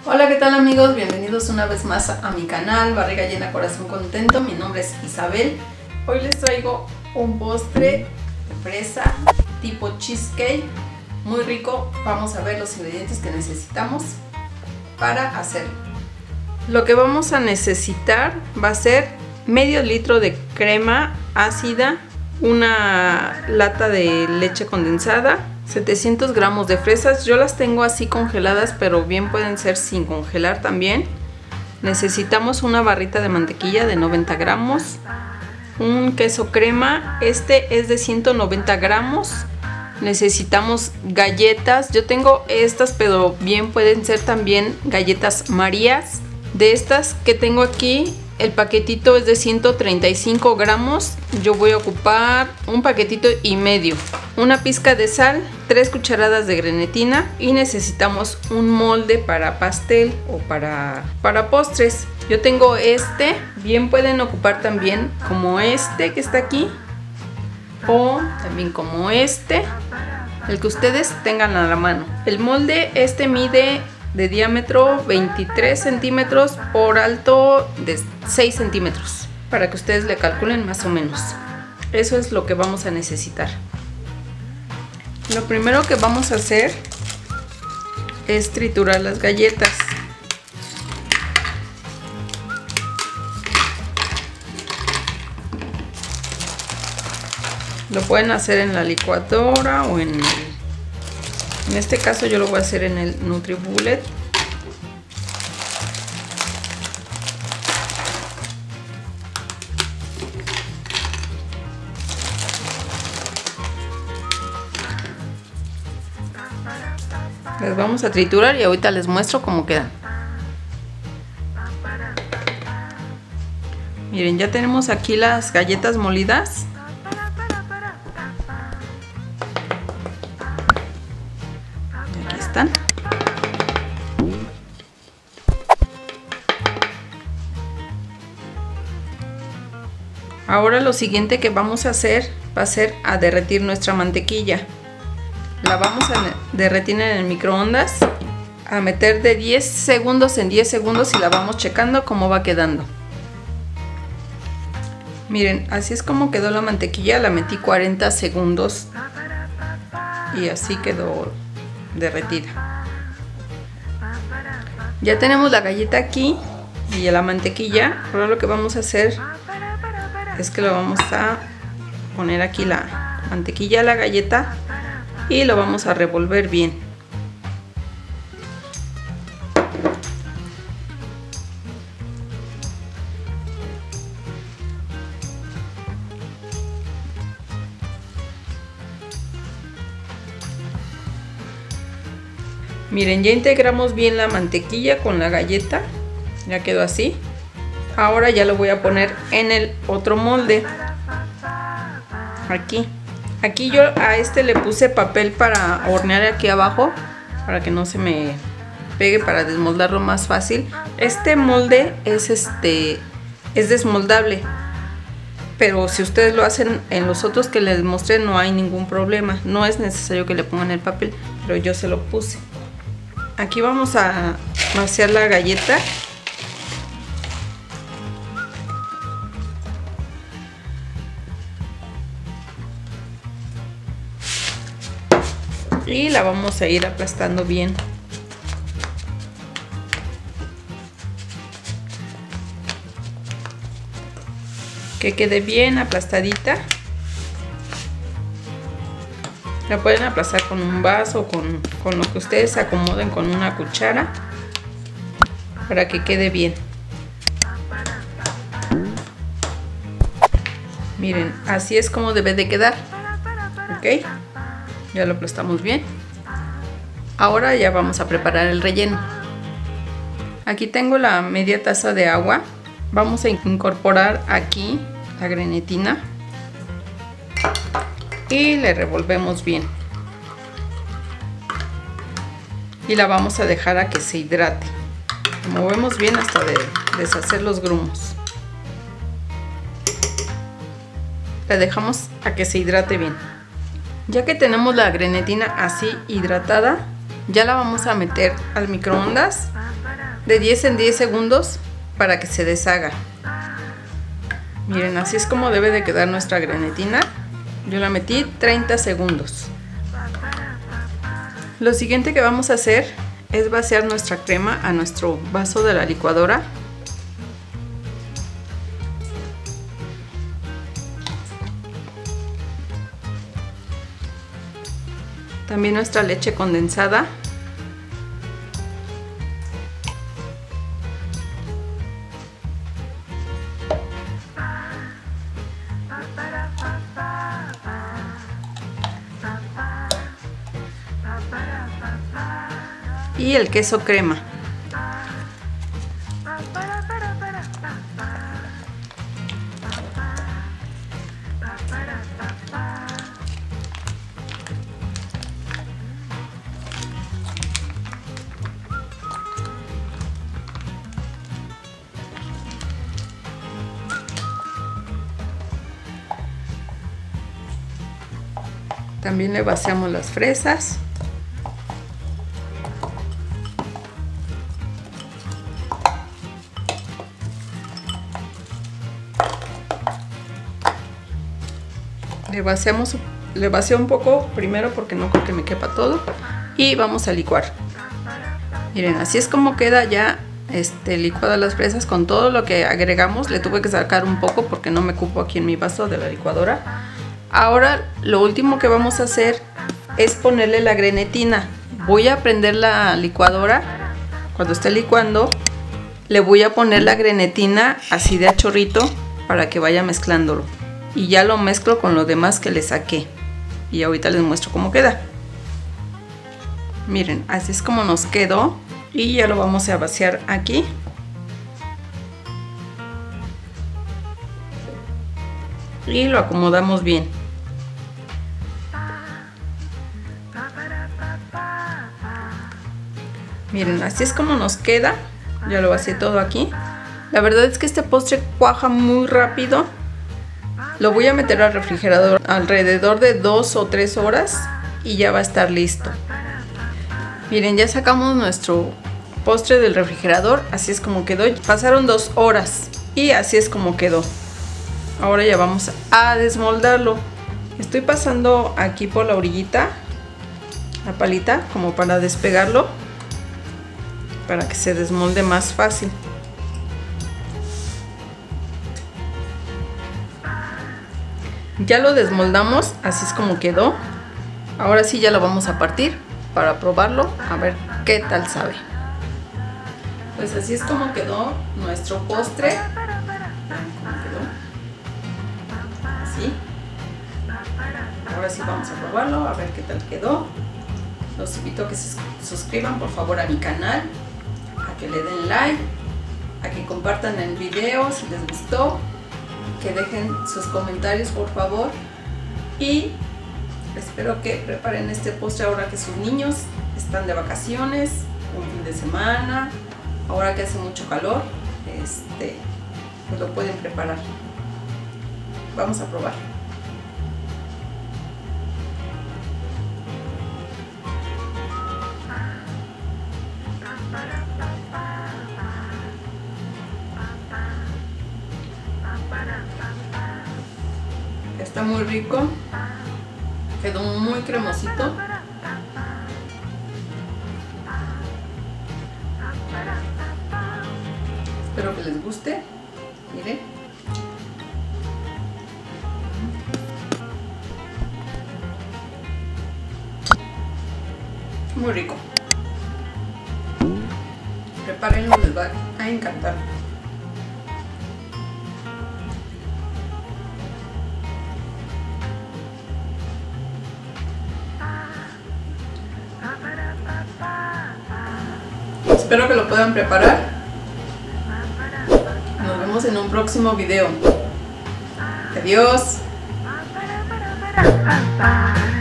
Hola, ¿qué tal amigos? Bienvenidos una vez más a mi canal Barriga Llena, Corazón Contento. Mi nombre es Isabel. Hoy les traigo un postre de fresa tipo cheesecake, muy rico. Vamos a ver los ingredientes que necesitamos para hacerlo. Lo que vamos a necesitar va a ser medio litro de crema ácida, una lata de leche condensada, 700 gramos de fresas. Yo las tengo así congeladas, pero bien pueden ser sin congelar también. Necesitamos una barrita de mantequilla de 90 gramos, un queso crema, este es de 190 gramos. Necesitamos galletas, yo tengo estas, pero bien pueden ser también galletas Marías. De estas que tengo aquí, el paquetito es de 135 gramos. Yo voy a ocupar un paquetito y medio. Una pizca de sal, 3 cucharadas de grenetina y necesitamos un molde para pastel o para postres. Yo tengo este, bien pueden ocupar también como este que está aquí o también como este, el que ustedes tengan a la mano. El molde este mide de diámetro 23 centímetros por alto de 6 centímetros, para que ustedes le calculen más o menos. Eso es lo que vamos a necesitar. Lo primero que vamos a hacer es triturar las galletas. Lo pueden hacer en la licuadora o en este caso yo lo voy a hacer en el NutriBullet. Las vamos a triturar y ahorita les muestro cómo quedan. Miren, ya tenemos aquí las galletas molidas. Aquí están. Ahora lo siguiente que vamos a hacer va a ser a derretir nuestra mantequilla. La vamos a derretir en el microondas, a meter de 10 segundos en 10 segundos y la vamos checando cómo va quedando. Miren, así es como quedó la mantequilla, la metí 40 segundos y así quedó derretida. Ya tenemos la galleta aquí y la mantequilla. Ahora lo que vamos a hacer es que lo vamos a poner aquí la mantequilla a la galleta y lo vamos a revolver bien. Miren, ya integramos bien la mantequilla con la galleta, ya quedó así. Ahora ya lo voy a poner en el otro molde. Aquí yo a este le puse papel para hornear aquí abajo, para que no se me pegue, para desmoldarlo más fácil. Este molde es desmoldable, pero si ustedes lo hacen en los otros que les mostré no hay ningún problema. No es necesario que le pongan el papel, pero yo se lo puse. Aquí vamos a vaciar la galleta. Y la vamos a ir aplastando bien. Que quede bien aplastadita. La pueden aplastar con un vaso, con lo que ustedes se acomoden, con una cuchara, para que quede bien. Miren, así es como debe de quedar. ¿Ok? Ya lo aplastamos bien. Ahora ya vamos a preparar el relleno. Aquí tengo la media taza de agua. Vamos a incorporar aquí la grenetina y le revolvemos bien. Y la vamos a dejar a que se hidrate. La movemos bien hasta deshacer los grumos. La dejamos a que se hidrate bien. Ya que tenemos la grenetina así hidratada, ya la vamos a meter al microondas de 10 en 10 segundos para que se deshaga. Miren, así es como debe de quedar nuestra grenetina. Yo la metí 30 segundos. Lo siguiente que vamos a hacer es vaciar nuestra crema a nuestro vaso de la licuadora. También nuestra leche condensada. Y el queso crema. También le vaciamos las fresas. Le vacío un poco primero porque no creo que me quepa todo. Y vamos a licuar. Miren, así es como queda ya licuadas las fresas con todo lo que agregamos. Le tuve que sacar un poco porque no me cupo aquí en mi vaso de la licuadora. Ahora lo último que vamos a hacer es ponerle la grenetina. Voy a prender la licuadora. Cuando esté licuando le voy a poner la grenetina así de a chorrito para que vaya mezclándolo. Y ya lo mezclo con lo demás que le saqué. Y ahorita les muestro cómo queda. Miren, así es como nos quedó. Y ya lo vamos a vaciar aquí. Y lo acomodamos bien. Miren, así es como nos queda. Ya lo vacié todo aquí. La verdad es que este postre cuaja muy rápido. Lo voy a meter al refrigerador alrededor de 2 o 3 horas y ya va a estar listo. Miren, ya sacamos nuestro postre del refrigerador, así es como quedó. Pasaron 2 horas y así es como quedó. Ahora ya vamos a desmoldarlo. Estoy pasando aquí por la orillita, la palita, como para despegarlo, para que se desmolde más fácil. Ya lo desmoldamos, así es como quedó. Ahora sí ya lo vamos a partir para probarlo, a ver qué tal sabe. Pues así es como quedó nuestro postre. Así. Ahora sí vamos a probarlo, a ver qué tal quedó. Los invito a que se suscriban por favor a mi canal, a que le den like, a que compartan el video si les gustó, que dejen sus comentarios por favor, y espero que preparen este postre ahora que sus niños están de vacaciones, un fin de semana, ahora que hace mucho calor, pues lo pueden preparar. Vamos a probar. Está muy rico, quedó muy cremosito. Espero que les guste. Miren. Muy rico. Prepárenlo, les va a encantar. Espero que lo puedan preparar. Nos vemos en un próximo video. Adiós.